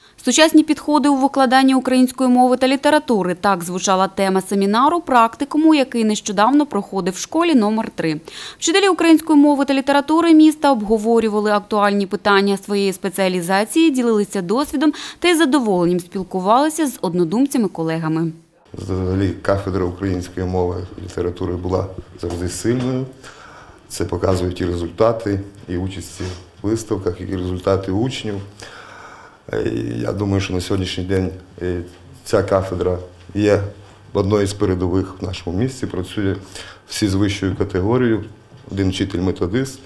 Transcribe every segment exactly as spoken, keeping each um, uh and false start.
Сучасні підходи у викладанні української мови та літератури – так звучала тема семінару практикуму, який нещодавно проходив в школі номер три. Вчителі української мови та літератури міста обговорювали актуальні питання своєї спеціалізації, ділилися досвідом та із задоволенням спілкувалися з однодумцями-колегами. Взагалі, кафедра української мови і літератури була завжди сильною. Це показують і результати, і участі в виставках, і результати учнів. Я думаю, що на сьогоднішній день ця кафедра є одною з передових в нашому місті, працює всі з вищою категорією. Один вчитель-методист,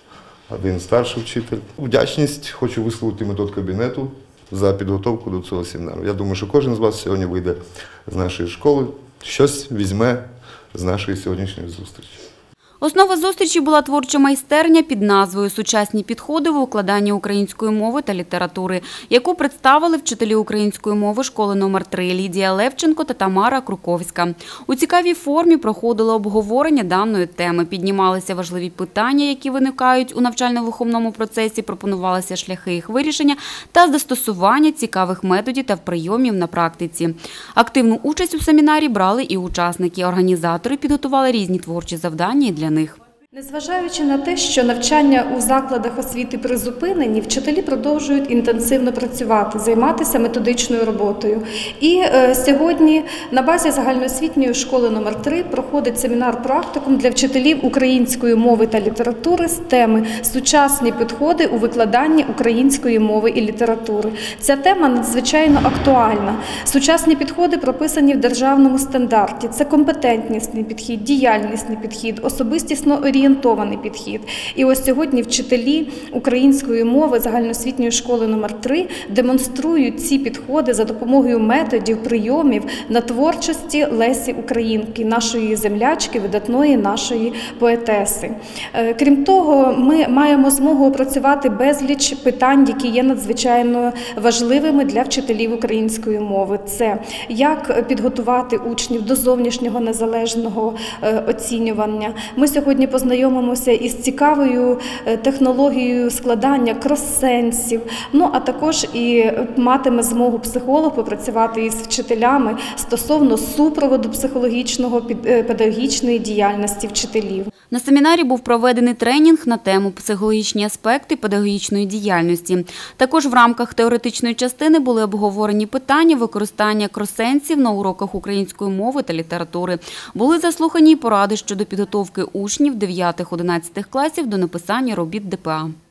один старший вчитель. Вдячність хочу висловити методкабінету за підготовку до цього семінару. Я думаю, що кожен з вас сьогодні вийде з нашої школи, щось візьме з нашої сьогоднішньої зустрічі. Основа зустрічі була творча майстерня під назвою «Сучасні підходи в викладанні української мови та літератури», яку представили вчителі української мови школи номер три Лідія Левченко та Тамара Круковська. У цікавій формі проходило обговорення даної теми, піднімалися важливі питання, які виникають у навчально-виховному процесі, пропонувалися шляхи їх вирішення та застосування цікавих методів та прийомів на практиці. Активну участь у семінарі брали і учасники. Організатори підготували різні творчі завдання для них. Незважаючи на те, що навчання у закладах освіти призупинені, вчителі продовжують інтенсивно працювати, займатися методичною роботою. І е, сьогодні на базі загальноосвітньої школи номер три проходить семінар-практикум для вчителів української мови та літератури з теми «Сучасні підходи у викладанні української мови і літератури». Ця тема надзвичайно актуальна. Сучасні підходи прописані в державному стандарті. Це компетентнісний підхід, діяльнісний підхід, особистісно орієнтований орієнтований підхід. І ось сьогодні вчителі української мови загальноосвітньої школи номер три демонструють ці підходи за допомогою методів, прийомів на творчості Лесі Українки, нашої землячки, видатної нашої поетеси. Крім того, ми маємо змогу опрацювати безліч питань, які є надзвичайно важливими для вчителів української мови. Це як підготувати учнів до зовнішнього незалежного оцінювання. Ми сьогодні познайомилися Знайомимося із цікавою технологією складання крос-сенсів, ну а також і матиме змогу психолог попрацювати із вчителями стосовно супроводу психологічного педагогічної діяльності вчителів. На семінарі був проведений тренінг на тему «Психологічні аспекти педагогічної діяльності». Також в рамках теоретичної частини були обговорені питання використання крос-сенсів на уроках української мови та літератури. Були заслухані поради щодо підготовки учнів дев'ятих-одинадцятих класів до написання робіт ДПА.